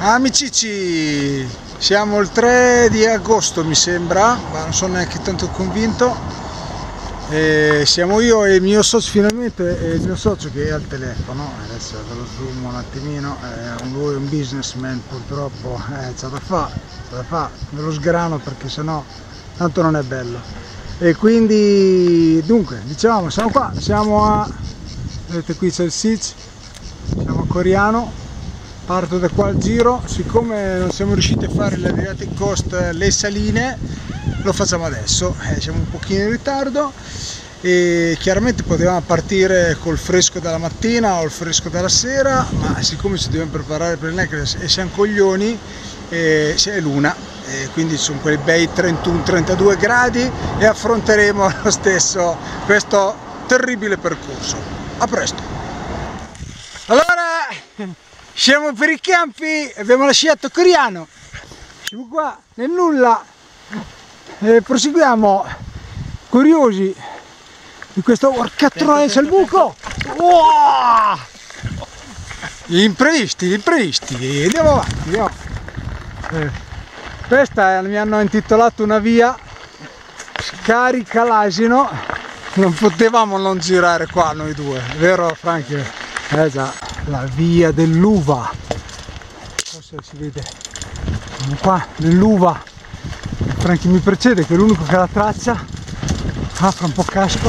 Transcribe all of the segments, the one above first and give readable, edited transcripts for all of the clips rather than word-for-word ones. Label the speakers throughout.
Speaker 1: Amici, siamo il 3 di agosto mi sembra, ma non sono neanche tanto convinto. Siamo io e il mio socio, finalmente, e il mio socio che è al telefono. Adesso ve lo zoom un attimino. Lui è un businessman, purtroppo c'ha da fa, ve lo sgrano perché sennò tanto non è bello. E quindi dunque dicevamo, siamo qua, siamo a, vedete qui c'è il SIC, siamo a Coriano. Parto da qua al giro, siccome non siamo riusciti a fare l'Adriatic Coast, le saline, lo facciamo adesso. Siamo un pochino in ritardo e chiaramente potevamo partire col fresco della mattina o il fresco della sera, ma siccome ci dobbiamo preparare per il necklace e siamo coglioni, c'è l'una, quindi sono quei bei 31-32 gradi e affronteremo lo stesso questo terribile percorso. A presto! Allora, siamo per i campi, abbiamo lasciato Coriano, siamo qua nel nulla e proseguiamo curiosi di questo porcatroia c'è il buco. Wow! Gli imprevisti, andiamo avanti, andiamo. Questa mi hanno intitolato una via, Scarica l'Asino, non potevamo non girare qua noi due, vero Franchi? Già. La via dell'uva, non so se si vede, siamo qua nell'uva. Franchi mi precede che è l'unico che ha la traccia. Fra un po' casco.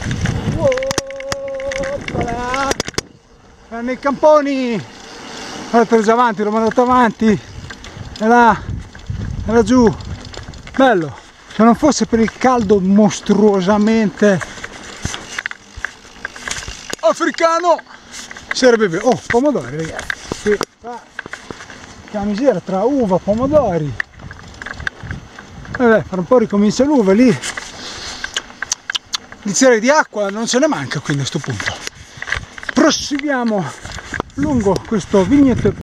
Speaker 1: Nei camponi, l'ho preso avanti, l'ho mandato avanti, e là, era giù, bello. Se non fosse per il caldo mostruosamente africano sarebbe bello. Oh, pomodori ragazzi, qui, qua, la misera tra uva e pomodori. Vabbè, fra un po' ricomincia l'uva lì. Iniziare di acqua non ce ne manca, quindi a questo punto proseguiamo lungo questo vigneto